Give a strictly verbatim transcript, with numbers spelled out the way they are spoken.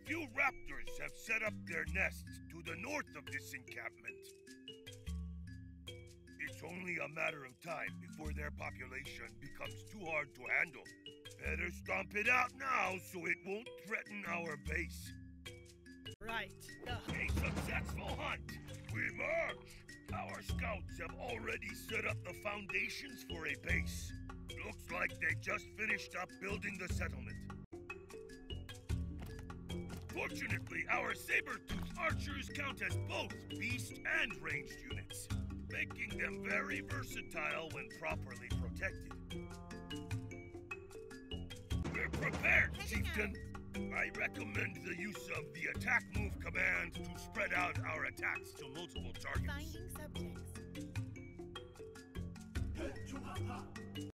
few raptors have set up their nests to the north of this encampment. It's only a matter of time before their population becomes too hard to handle. Better stomp it out now so it won't threaten our base. Right. Uh. A successful hunt! We march! Our scouts have already set up the foundations for a base. Looks like they just finished up building the settlement. Fortunately, our saber-toothed archers count as both beast and ranged units, making them very versatile when properly protected. We're prepared, Chieftain! I recommend the use of the attack move command to spread out our attacks to multiple targets. Finding subjects.